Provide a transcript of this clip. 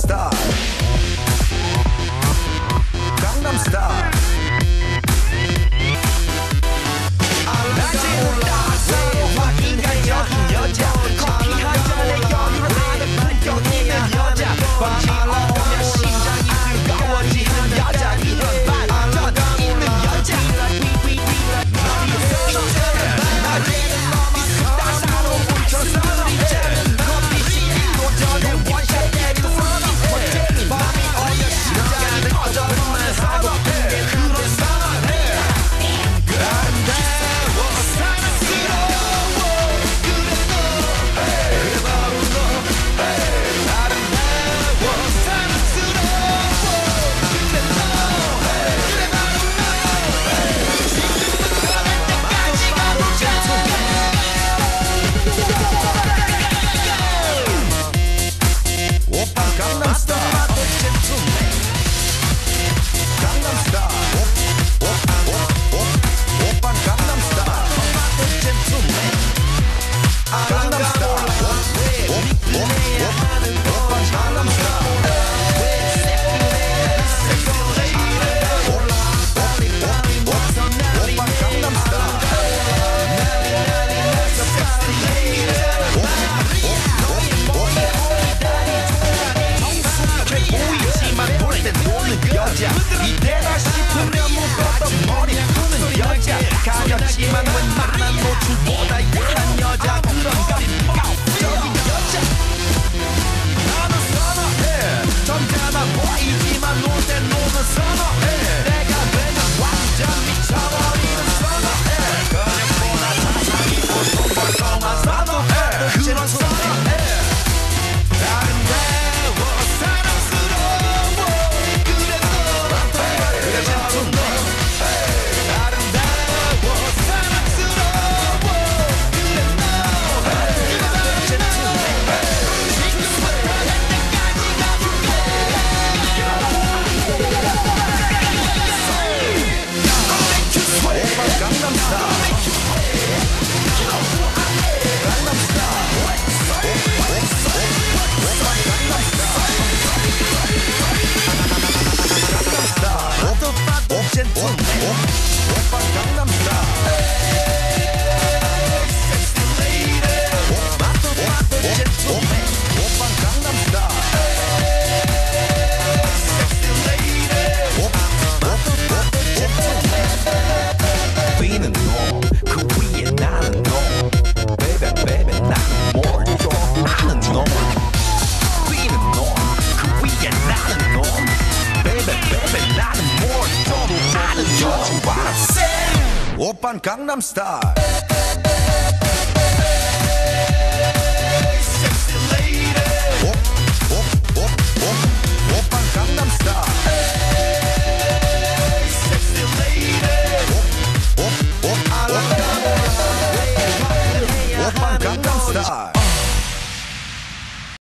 Style. Gangnam Style. 낮에는 따사로 확인한 여자 커피 한 잔에 여유를 하는 품격 있는 여자 밤이 오면 심장이 뜨거워지는 여자 이런 반전 있는 여자 낮에는 너만큼 따사로운 척을 잊자는 커피 식기도 전에 원샷 때리고 멋쟁이 밤이 오면 심장이 터져오는 사고픈게 그런 사랑해 아름다워 사랑스러워 그래 너 그래 바로 너 아름다워 사랑스러워 그래 너 그래 바로 너 지금부터 날 때까지 가보자 오빠 강남 스타일 강남 스타일 오빠 강남 스타일 강남 스타일 오빠 강남 보이지만 볼 때 노는 여자 이때다 싶으면 묶었던 머리 푸는 여자 가볍지만 웬만한 노출보다 예한 여자 그런 감각적인 여자 나는 선호해 점잖아 보이지만 놀 때 노는 선호해 내가 되면 완전 미쳐버리는 선호해 그냥보다 사상이 보통벌통한 선호해 그런 선호해 아름다워 사랑스러워 그래 너 그래 바로 너 아름다워 사랑스러워 그래 너 그래 바로 너 지금부터 날 때까지 가볼게 오빠 강남 스타일 강남 스타일 오빠 강남 스타일 섹시 레이디 오빠 강남 스타일 섹시 레이디 위는 너그 위에 나는 너 Baby baby 나는 뭘좀 아는 너 위는 너그 위에 나는 너 Baby baby 나는 뭘좀 아는 너 오빤 강남 스타일 섹시 레이디 오빤 강남 스타일